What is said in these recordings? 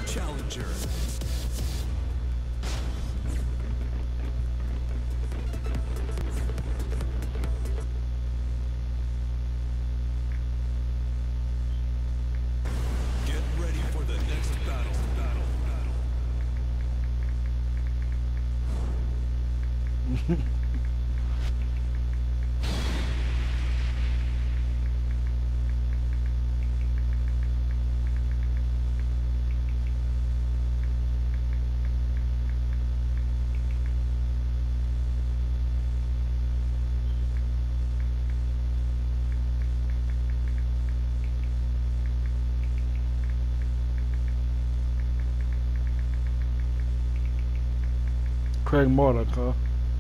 challenger. Get ready for the next battle. Craig Marduk, huh?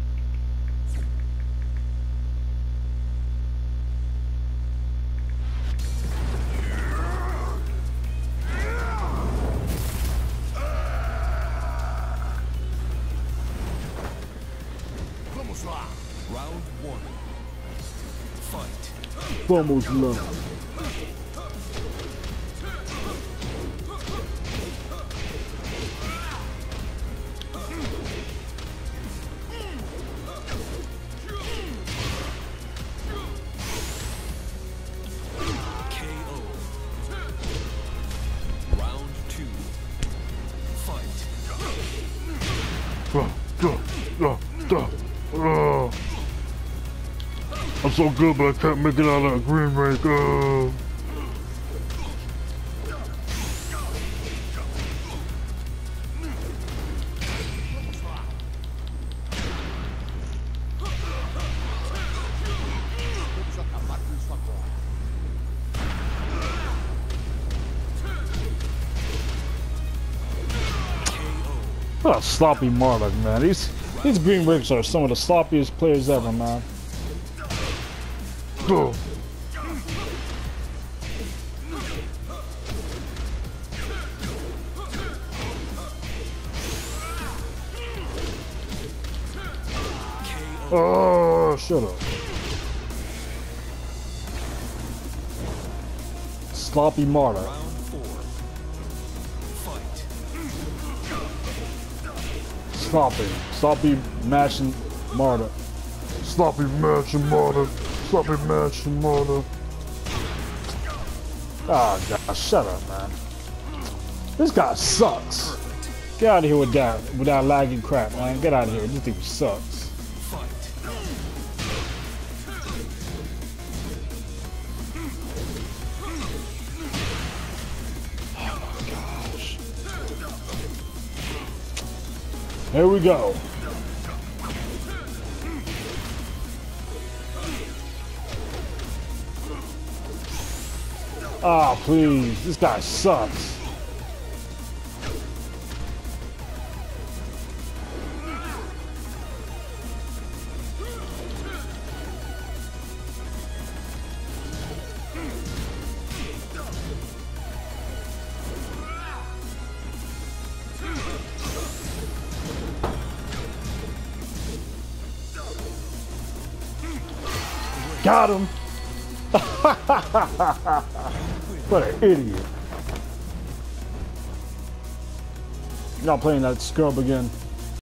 Vamos lá. Round 1. Fight. Vamos lá. I'm so good, but I can't make it out of that green rank. What a sloppy Marduk, man. These green ranks are some of the sloppiest players ever, man. Ugh. Oh, shut up. Sloppy Marduk. Round 4. Fight. Sloppy matching Marduk. Sloppy matching Marduk. Sloppy matching Marduk. Oh god, shut up, man. This guy sucks. Get out of here with that lagging crap, man. Get out of here. This thing sucks. Here we go. Ah, please. This guy sucks. Got him! What an idiot. Not playing that scrub again.